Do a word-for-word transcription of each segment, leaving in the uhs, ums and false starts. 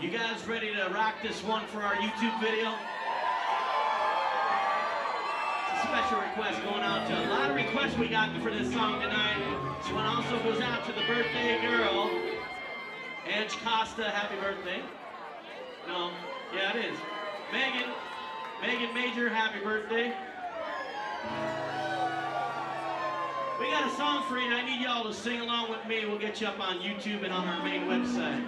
You guys ready to rock this one for our YouTube video? It's a special request going out to a lot of requests we got for this song tonight. This one also goes out to the birthday girl, Edge Costa. Happy birthday. No, yeah, it is. Megan, Megan Major, happy birthday. We got a song for you, and I need y'all to sing along with me. We'll get you up on YouTube and on our main website.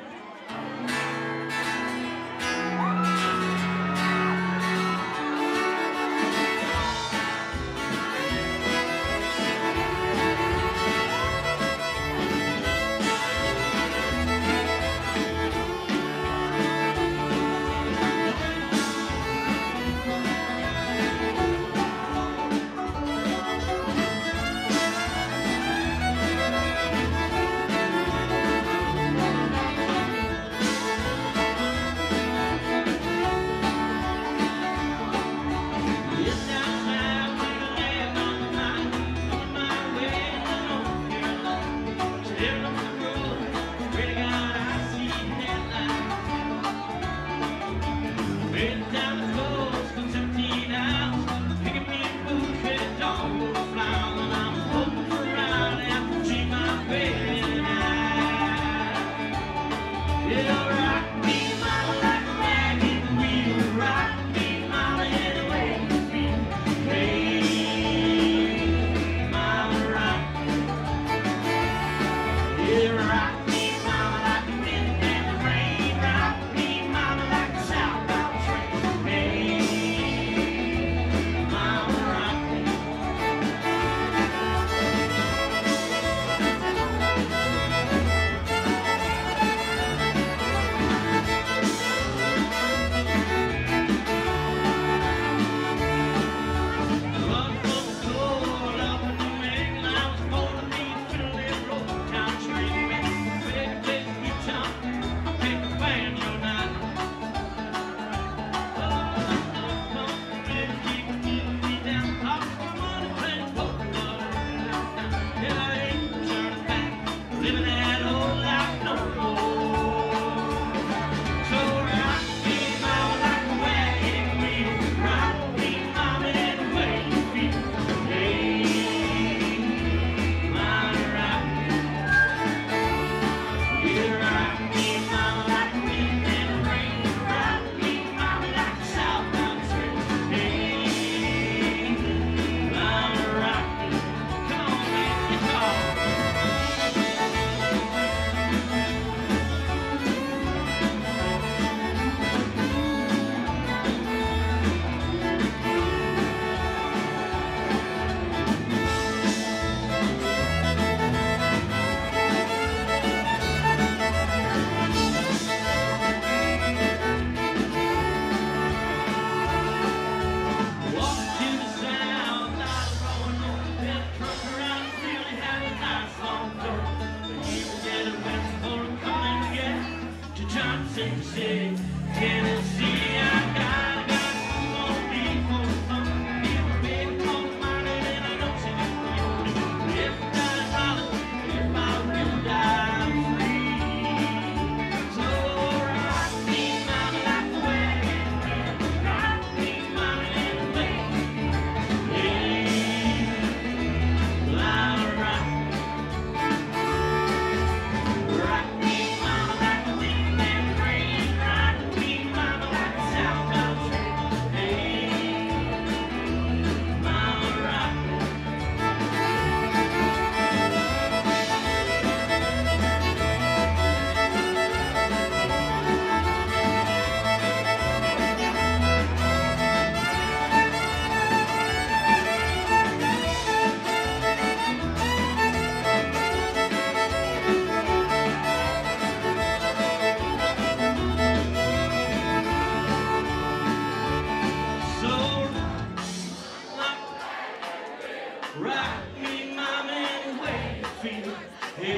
Rock me, mama, and way you feel. Hey.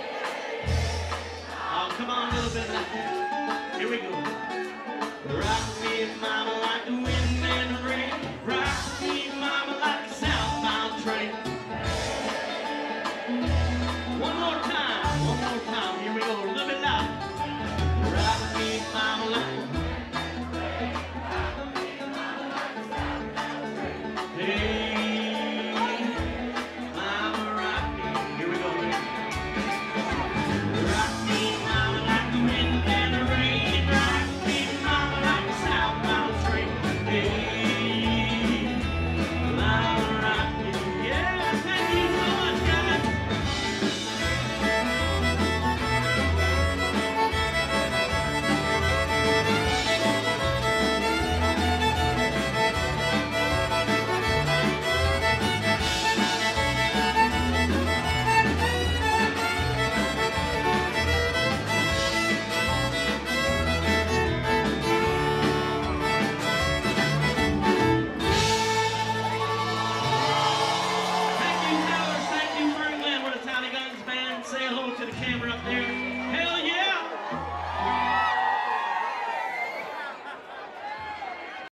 Oh, come on a little bit. Here we go. Rock